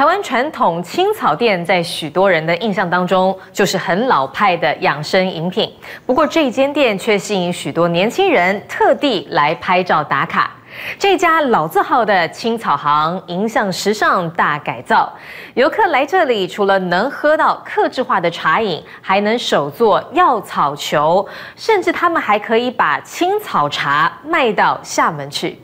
台湾传统青草店在许多人的印象当中，就是很老派的养生饮品。不过这间店却吸引许多年轻人特地来拍照打卡。这家老字号的青草行迎向时尚大改造，游客来这里除了能喝到客制化的茶饮，还能手做药草球，甚至他们还可以把青草茶卖到厦门去。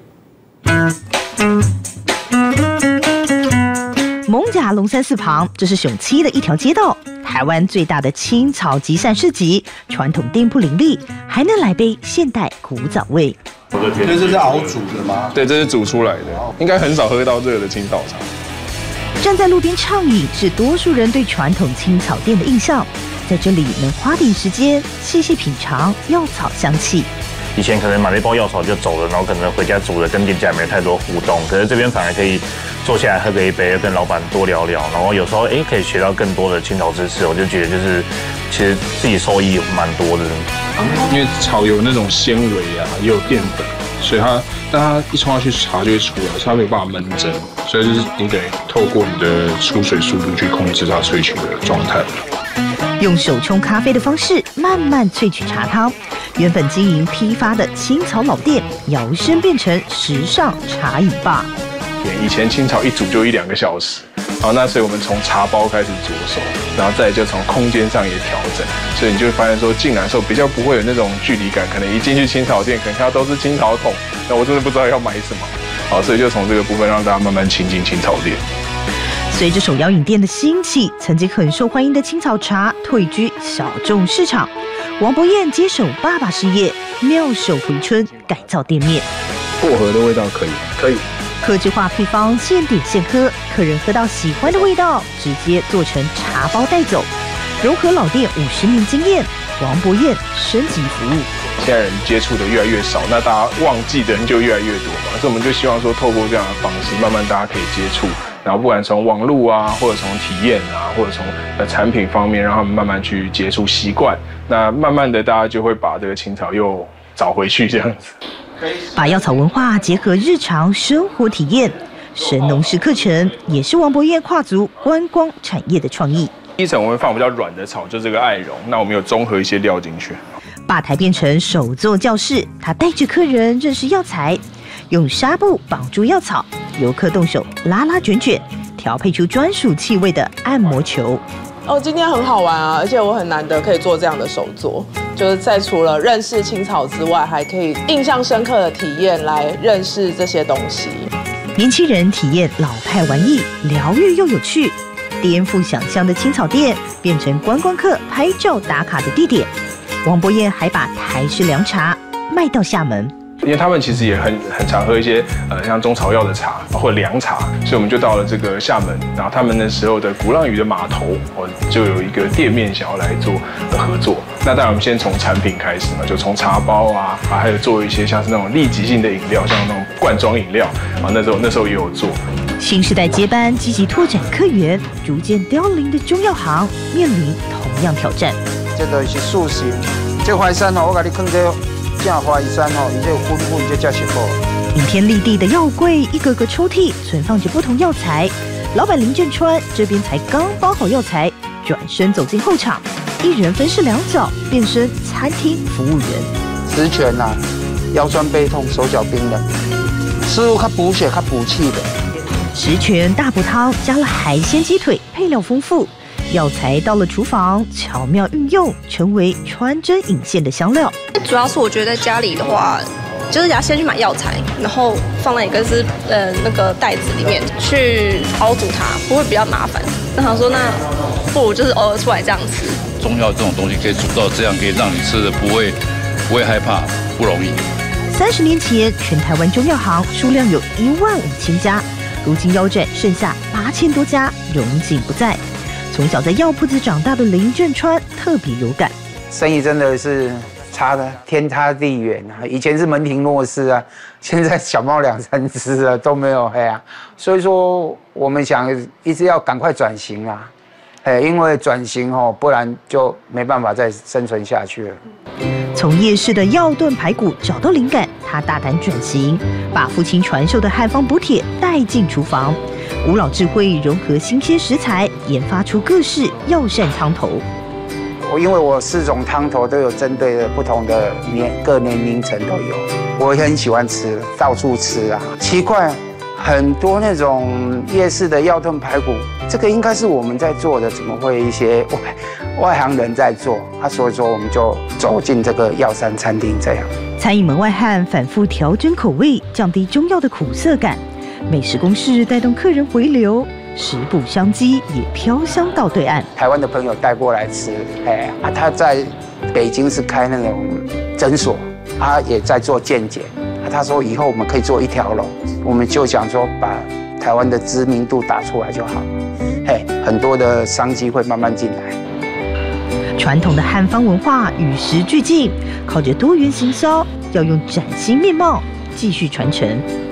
艋舺龙山寺旁，这是雄七的一条街道，台湾最大的青草集散市集，传统店铺林立，还能来杯现代古早味。 所以这是熬煮的吗？ 对，这是煮出来的，应该很少喝到热的青草茶。 站在路边畅饮是多数人对传统青草店的印象，在这里能花点时间细细品尝药草香气。 以前可能买了一包药草就走了，然后可能回家煮了，跟店家也没太多互动。可是这边反而可以坐下来喝个一杯，跟老板多聊聊，然后有时候可以学到更多的青草知识。我就觉得就是其实自己收益蛮多的。 因为草有那种纤维啊，也有淀粉，所以但它一冲下去茶就会出来，它没有办法闷蒸，所以就是你得透过你的出水速度去控制它萃取的状态。 用手冲咖啡的方式慢慢萃取茶汤，原本经营批发的青草老店摇身变成时尚茶饮吧。 以前青草一煮就1-2个小时，好，那所以我们从茶包开始着手，然后再就从空间上也调整，所以你就会发现说进来的时候比较不会有那种距离感，可能一进去青草店可能看到都是青草桶，那我真的不知道要买什么，好，所以就从这个部分让大家慢慢亲近青草店。 随着手摇饮店的兴起，曾经很受欢迎的青草茶退居小众市场。王伯彦接手爸爸事业，妙手回春改造店面。 薄荷的味道可以。 客制化配方，现点现喝，客人喝到喜欢的味道，直接做成茶包带走，融合老店50年经验。王伯彦升级服务。 现在人接触的越来越少，那大家忘记的人就越来越多嘛，所以我们就希望说，透过这样的方式，慢慢大家可以接触，然后不管从网络啊，或者从体验啊，或者从产品方面，让他们慢慢去接触习惯，那慢慢的大家就会把这个青草又找回去这样子。 把药草文化结合日常生活体验，神农氏课程也是王伯彦跨足观光产业的创意。 第一层我们放比较软的草，就这个艾绒，那我们有综合一些料进去。 吧台变成手作教室，他带着客人认识药材，用纱布绑住药草，游客动手拉拉卷卷，调配出专属气味的按摩球。 今天很好玩啊，而且我很难得可以做这样的手作，就是在除了认识青草之外，还可以印象深刻的体验来认识这些东西。 年轻人体验老派玩意，疗愈又有趣，颠覆想象的青草店变成观光客拍照打卡的地点。王伯彦还把台式凉茶卖到厦门。 因为他们其实也很常喝一些像中草药的茶或者凉茶，所以我们就到了这个厦门，然后他们那时候的鼓浪屿的码头，我就有一个店面想要来做合作。那当然我们先从产品开始嘛，就从茶包啊，还有做一些像是那种立即性的饮料，像那种罐装饮料啊，那时候也有做。 新时代接班，积极拓展客源，逐渐凋零的中药行面临同样挑战。 这都是素食，这淮山我给你放这。正淮山你这有粉粉，这才是好。 顶天立地的药柜，一个个抽屉存放着不同药材。老板林振川这边才刚包好药材，转身走进后场，一人分饰2角，变身餐厅服务员。 十全啊，腰酸背痛，手脚冰冷，食物较补血、较补气的。 十全大补汤加了海鲜鸡腿，配料丰富。药材到了厨房，巧妙运用，成为穿针引线的香料。 主要是我觉得在家里的话，就是要先去买药材，然后放在一个那个袋子里面去熬煮它，不会比较麻烦。那想说，那不如就是偶尔出来这样吃。 中药这种东西可以煮到这样，可以让你吃的不会害怕，不容易。 30年前，全台湾中药行数量有15000家，如今腰斩剩下8000多家，荣景不再。从小在药铺子长大的林振川特别有感， 生意真的是差的天差地远啊！以前是门庭若市啊，现在小猫2-3只啊都没有啊，所以说我们想一直要赶快转型啊，因为转型不然就没办法再生存下去了。 从夜市的药炖排骨找到灵感，他大胆转型，把父亲传授的汉方补铁带进厨房。 古老智慧融合新鲜食材，研发出各式药膳汤头。 因为我4种汤头都有针对的不同的各年龄层都有，我也很喜欢吃，到处吃啊。奇怪，很多那种夜市的药炖排骨，这个应该是我们在做的，怎么会一些外行人在做？所以说我们就走进这个药膳餐厅这样。 餐饮门外汉反复调整口味，降低中药的苦涩感。美食公式带动客人回流，食补相机也飘香到对岸。 台湾的朋友带过来吃，他在北京是开那种诊所，他也在做健检。他说以后我们可以做一条龙，我们就想说把台湾的知名度打出来就好。很多的商机会慢慢进来。 传统的汉方文化与时俱进，靠着多元行销，要用崭新面貌继续传承。